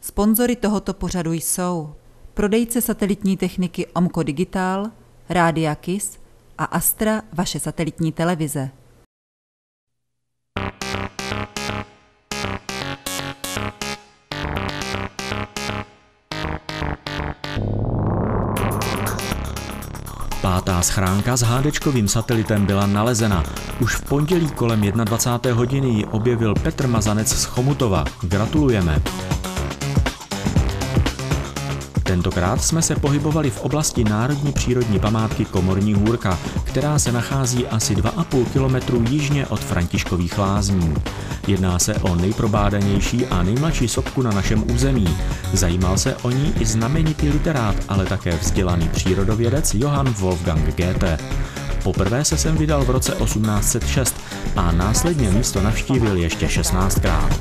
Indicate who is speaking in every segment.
Speaker 1: Sponzory tohoto pořadu jsou prodejce satelitní techniky Omco Digital, Rádia KIS a Astra, vaše satelitní televize.
Speaker 2: Pátá schránka s hádečkovým satelitem byla nalezena. Už v pondělí kolem 21. hodiny ji objevil Petr Mazanec z Chomutova. Gratulujeme. Tentokrát jsme se pohybovali v oblasti národní přírodní památky Komorní Hůrka, která se nachází asi 2,5 kilometru jižně od Františkových Lázní. Jedná se o nejprobádanější a nejmladší sopku na našem území. Zajímal se o ní i znamenitý literát, ale také vzdělaný přírodovědec Johann Wolfgang Goethe. Poprvé se sem vydal v roce 1806 a následně místo navštívil ještě 16krát.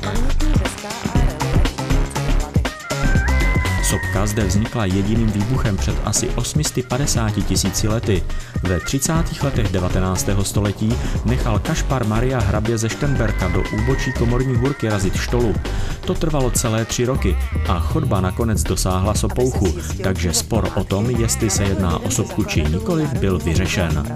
Speaker 2: Sopka zde vznikla jediným výbuchem před asi 850 000 lety. Ve 30. letech 19. století nechal Kašpar Maria hrabě ze Štenberka do úbočí Komorní Hůrky razit štolu. To trvalo celé 3 roky a chodba nakonec dosáhla Sopouchu, takže spor o tom, jestli se jedná o sopku či nikoliv, byl vyřešen.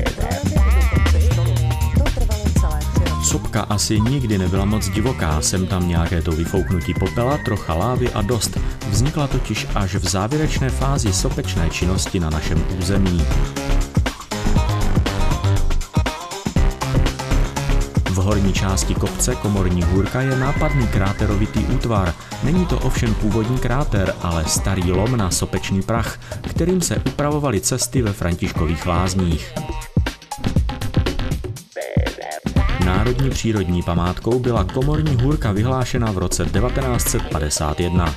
Speaker 2: Sopka asi nikdy nebyla moc divoká, sem tam nějaké to vyfouknutí popela, trocha lávy a dost. Vznikla totiž až v závěrečné fázi sopečné činnosti na našem území. V horní části kopce Komorní Hůrka je nápadný kráterovitý útvar. Není to ovšem původní kráter, ale starý lom na sopečný prach, kterým se upravovaly cesty ve Františkových Lázních. Národní přírodní památkou byla Komorní Hůrka vyhlášena v roce 1951.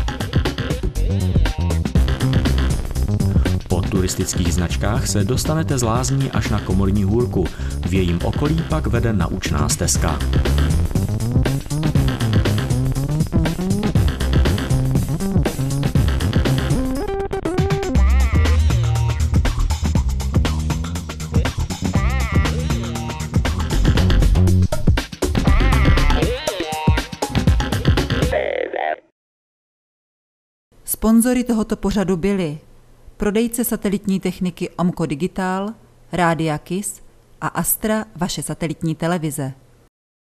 Speaker 2: Po turistických značkách se dostanete z Lázní až na Komorní Hůrku. V jejím okolí pak vede naučná stezka.
Speaker 1: Sponzory tohoto pořadu byli prodejce satelitní techniky Omco Digital, Rádia KIS a Astra, vaše satelitní televize.